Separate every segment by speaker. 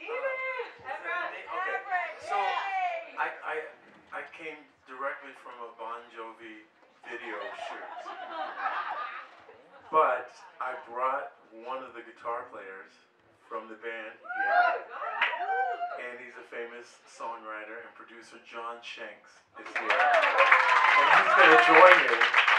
Speaker 1: Everett. So I came directly from a Bon Jovi video shoot, but I brought one of the guitar players from the band here, and he's a famous songwriter and producer. John Shanks is here, and he's going to join me.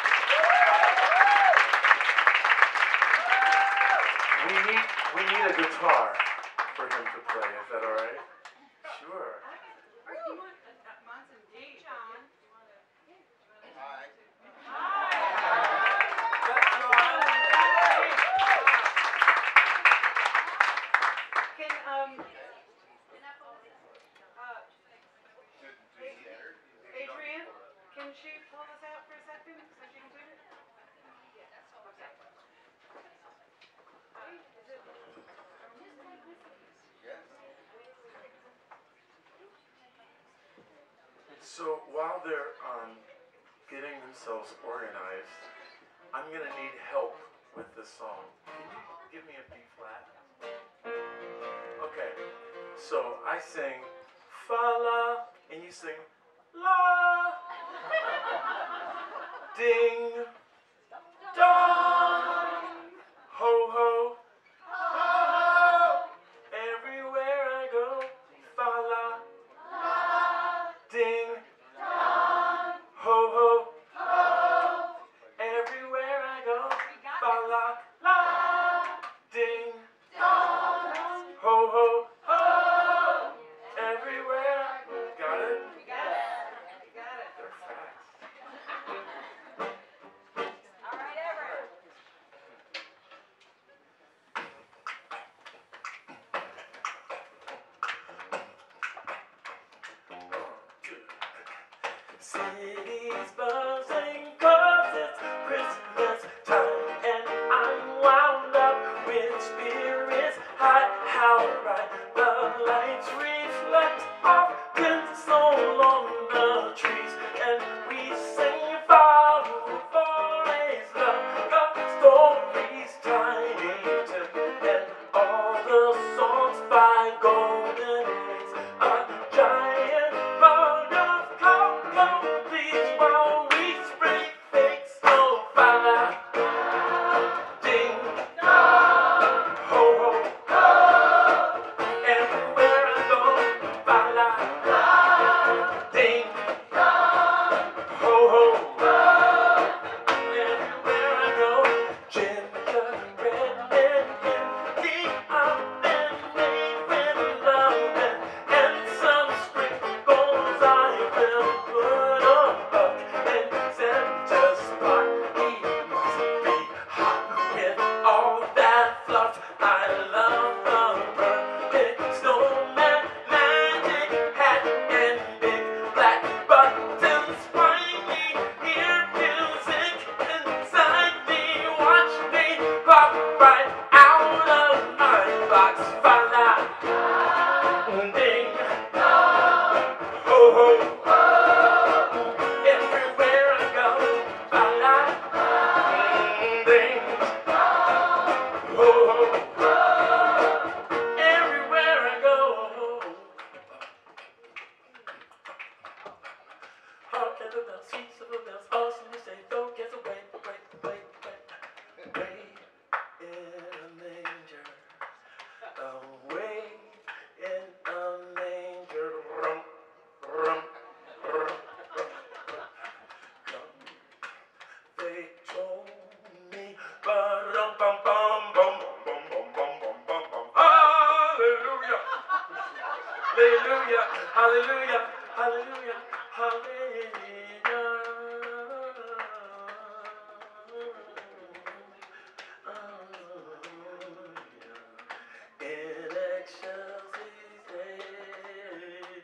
Speaker 1: We need a guitar for him to play. Is that all right? Sure.
Speaker 2: Mine's in D. John.
Speaker 3: Hi.
Speaker 2: That's John. Adrian, can she pull this out for a second so she can tune it? Yeah, that's all. Okay.
Speaker 1: So while they're getting themselves organized, I'm going to need help with this song. Can you give me a B flat? Okay, so I sing fa la, and you sing la. Ding dong, ho ho ho. Everywhere I go, fa la, ding dong, ho ho ho. Everywhere I go, fa la la, ding dong, ho ho ho. Everywhere I go. Got it?
Speaker 2: You got it. You got it.
Speaker 1: They're fast.
Speaker 2: All right, Everett.
Speaker 1: City's buzzing 'cause it's Christmas time, and I'm wound up with spirits high. How bright the lights reflect off the snow on the trees, and we sing follow for his love, the stories tiny Tim, and all the songs by Golden Haze, a giant bug of cocoa leaves while we spray fake snow. Fa ding dong, ho ho ho. Everywhere I go, fa ding dong, ho ho ho. Everywhere I go, gingerbread men candy I've been made with love, and some sprinkles I will put up, and Santa's spot he must be hot with all that fluff. I love the perfect snowman, magic hat, and big black buttons. Spiny ear music inside me. Watch me pop right out of my box. Fa la ding dong, ho ho ho. Everywhere I go, fa la ding dong, ho ho ho. Everywhere I go. Hark at the bells, sweet silver bells, all seem to say, don't get away, away, away, away, away in a manger, away in a manger. Rum, rum, rum, rum. They told me, ba-dum, bum, bum, bum, bum, bum, bum, bum, bum, bum. Hallelujah, hallelujah, hallelujah, hallelujah, hallelujah. In excelsis Dei,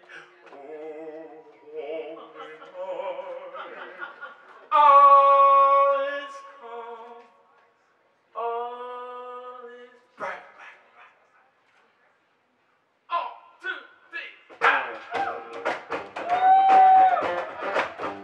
Speaker 1: Holy Lord. All is calm, all is bright, bright, bright. 1, 2, 3.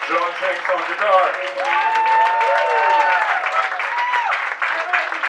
Speaker 1: Shanks on guitar.